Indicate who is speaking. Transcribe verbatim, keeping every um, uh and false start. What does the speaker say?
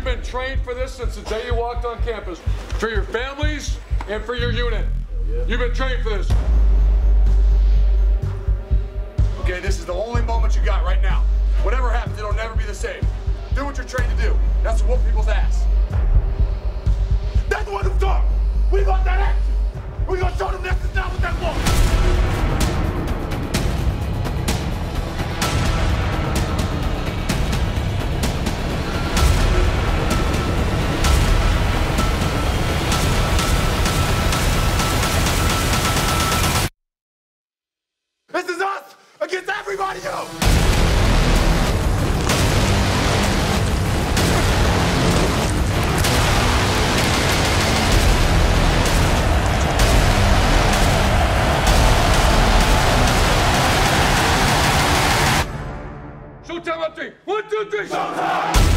Speaker 1: been trained for this since the day you walked on campus. For your families and for your unit. Yeah. You've been trained for this.
Speaker 2: Okay, this is the only moment you got right now. Whatever happens, it'll never be the same. Do what you're trained to do. That's to whoop people's ass. That's the one who's talk. We got that action. We're gonna show them this is not what they want. This is us against everybody else!
Speaker 1: Showtime on three. One, two, three, showtime!